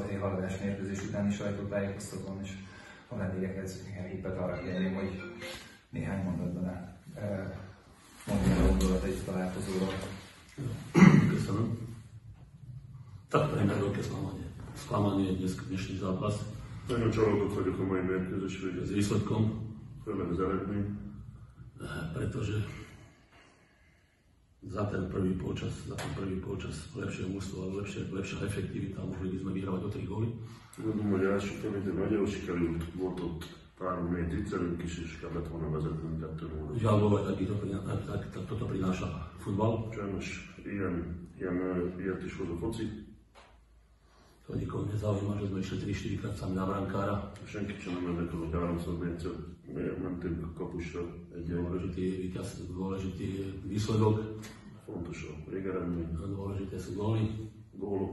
haladás mérkőzés utáni sajtótájékoztatón, és a vendégekhez éppet arra kérném, hogy néhány mondatban mondja a gondolatait a találkozóról. Köszönöm. Tak najmä sklamanie dnešný zápas. Nagyon csalódott vagyok a mai mérkőzés végén. S výsledkom, Főleg az eredmény. pretože za ten prvý polčas lepšie mužstvo, ale lepšia efektivita, mohli by sme vyhrávať o 3 góly. Gondolom, hogy első felvétel nagyon sikerült, volt ott 3-4 viccelünk is, és kellett volna vezetnünk 2-0. Žiaľ Bohu, toto prináša futbal. Sajnos ilyet is hoz a foci. To nikoho nezaujíma, že sme išli 3-4 krát sami na brankára. Senki sem nem érdekel, hogy 3-4-szer mentünk a kapusra egy Dôležitý je výsledok, fontos a végeredmény, dôležité sú góly. gólok.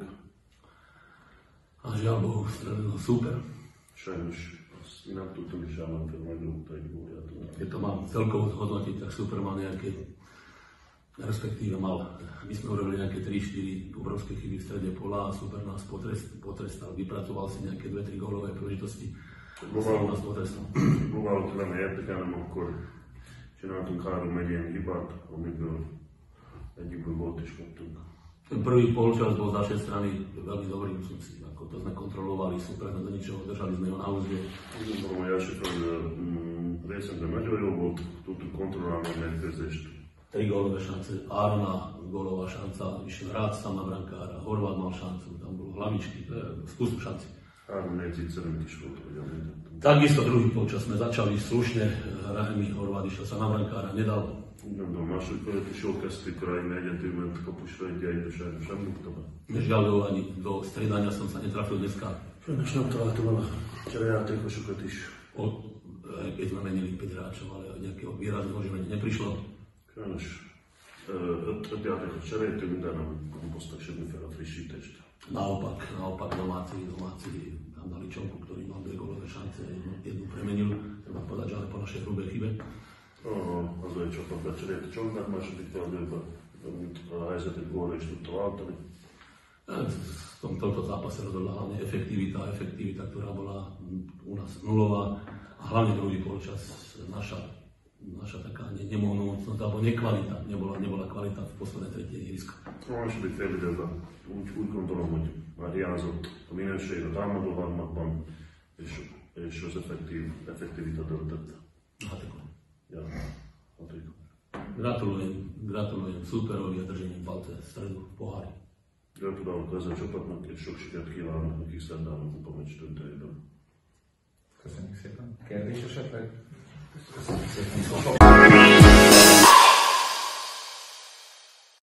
A žiaľ Bohu, strelil super. Sajnos azt mi nem tudtunk, és elmentünk megrúgta egy gólját. Keď to mám celkovo zhodnotiť, tak super mal nejaké, respektíve my sme urobili nejaké 3-4 obrovské chyby v strede pola a super nás potrestal, vypracoval si nejaké 2-3 gólové príležitosti. Próbálok lenni érdekelnem, akkor csináltunk 3 ilyen hibát, amiből egyikből gólt is kaptunk. Ten prvý polčas bol z našej strany veľmi dobrý, myslím si, ako to sme kontrolovali, super, do ničoho, držali sme ho na úzde. Úgy gondolom, hogy első részemben nagyon jó volt, tudtuk kontrollálni a mérkőzést. 3 gólové šance, Arona, gólová šanca, išiel rád tam na brankára, Horváth mal šancu, tam bol hlavičky, skúsnu šanci. 3-4 viccelünk is volt, hogy említettem. Takisto druhý polčas sme začali slušne, Rahimi Horváth išiel sa na brankára, nedal. Úgy gondolom, második felett is jól kezdtük, Rahimi egyetül ment kapusra egy de sajnos sem rúgta be. Žiaľ, ani do striedania som sa netrafil dneska. Sajnos nem találtam a cserejátékosokat is. Keď sme menili 5 hráčov, ale nejakého výrazného oživenia neprišlo. Sajnos 5 játékot cseréltünk, de nem hoztak semmiféle frissítést. Naopak domáci tam dali Čonku, ktorý mal 2 gólové šance, jednu premenil, treba povedať, že ale po našej hrubej chybe. Az olyan csapatban cserélt Csonkát második fordulóban, amit a helyzetet gólra is tudta váltani. V tomto zápase rozhodla hlavne efektivita, ktorá bola u nás nulová a hlavne druhý polčas naša taká nemohnúcnosť, alebo nekvalita, nebola kvalita v poslednej tretej ihriska. A második félidőben úgy gondolom, hogy már hiányzott a minőség a támadó harmadban, és az effektivita döntött. Ja, hatékony. Gratulujem superovi a držím palce stredu v pohári. Gratulálok ezzel a csapatnak, és sok sikert kívánok nekik szerdán a kupameccs döntőjében. Köszönjük szépen. Kérdés esetleg? Köszönjük szépen.